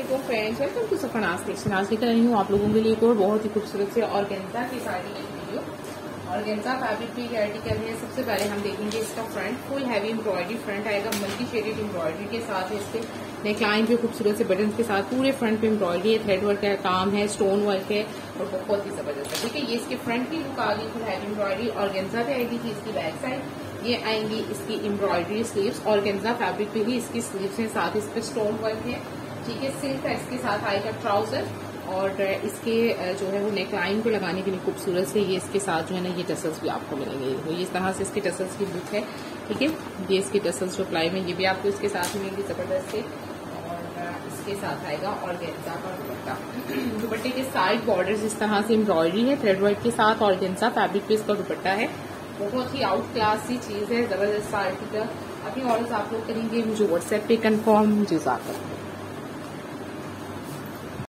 वालेकुम friends, welcome to Safnaz collection. आज लेकर आई हूँ आप लोगों के लिए एक और बहुत ही खूबसूरत से ऑर्गेन्जा की साड़ी की वीडियो। ऑर्गेन्जा फैब्रिक भी आर्टिकल है। सबसे पहले हम देखेंगे इसका front, full heavy embroidery front आएगा, मल्टी शेडेड एम्ब्रॉयडरी के साथ है। इसके नेकलाइन पे खूबसूरत से बटन के साथ पूरे फ्रंट पे एम्ब्रॉयडरी है, थ्रेड वर्क का काम है, स्टोन वर्क है और बहुत ही जबरदस्त है। ठीक है, ये इसके फ्रंट की लुक आ गई, फुल हैवी एम्ब्रॉयडरी। ऑर्गेन्जा पे आएगी थी इसकी बैक साइड, ये आएंगी इसकी एम्ब्रॉयडरी स्लीव्स। ऑर्गेन्जा फैब्रिक पे ही इसकी स्लीव्स है, साथ इस पे स्टोन वर्क है। ठीक है, सिल्क का इसके साथ आएगा ट्राउजर और इसके जो है वो नेकलाइन को लगाने के लिए खूबसूरत से ये इसके साथ जो है ना ये टसल्स भी आपको मिलेंगे। तो ये इस तरह से इसके टसल्स की लुक है। ठीक है, ये इसके टसल्स जो प्लाई में ये भी आपको इसके साथ मिलेंगे जबरदस्त से। और इसके साथ आएगा ऑर्गेन्जा का दुपट्टा। दुपट्टे के साइड बॉर्डर्स इस तरह से एम्ब्रॉयडरी है, थ्रेड वर्क के साथ ऑर्गेन्जा फैब्रिक पे इसका दुपट्टा है। बहुत ही आउट क्लास सी चीज है, जबरदस्त आर्टिकल। अपनी ऑर्डर्स आप लोग करेंगे मुझे व्हाट्सएप पे कंफर्म। जज़ाकल्लाह।